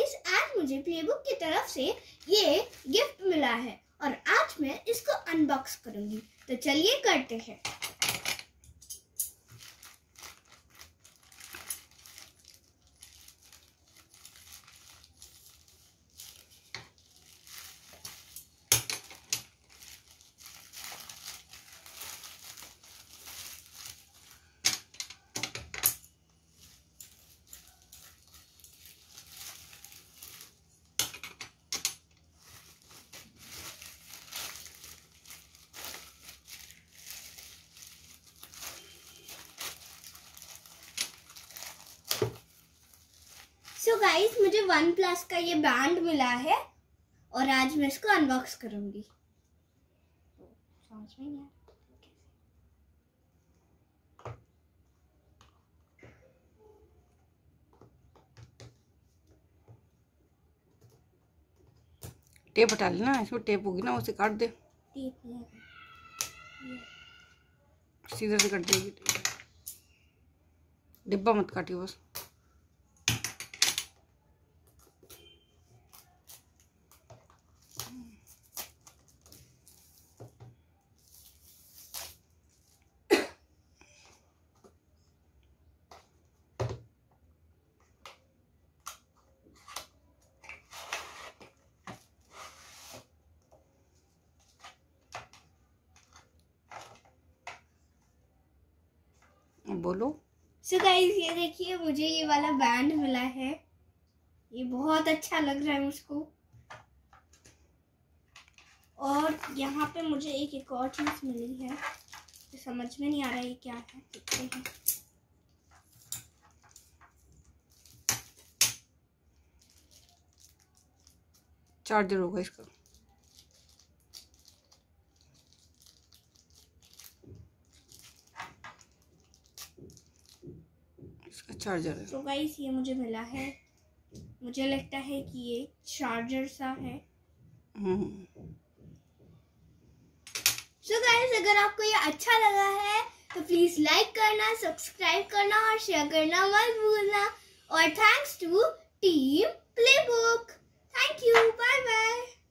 Guys, आज मुझे playbook की तरफ से ये गिफ्ट मिला है और आज मैं इसको अनबॉक्स करूंगी। तो चलिए करते हैं। सो गाइस, मुझे OnePlus का ये बैंड मिला है और आज मैं इसको अनबॉक्स करूंगी। समझ में नहीं आ रहा। टेप हटा लेना, इसमें टेप होगी ना, उसे काट दे। सीधे से कट देगी। डिब्बा मत काटियो बस। बोलो। सो गाइस, ये देखिए, मुझे ये वाला बैंड मिला है। ये बहुत अच्छा लग रहा है मुझको। और यहाँ पे मुझे एक और चीज मिली है, तो समझ में नहीं आ रहा ये क्या है। देखते हैं। चार्जर होगा इसका। चार्जर है। तो गाइस, ये मुझे मिला है। मुझे लगता है कि ये चार्जर सा है। सो गाइस, अगर आपको ये अच्छा लगा है तो प्लीज लाइक करना, सब्सक्राइब करना और शेयर करना मत भूलना। और thanks to team Playbook. Thank you. Bye bye.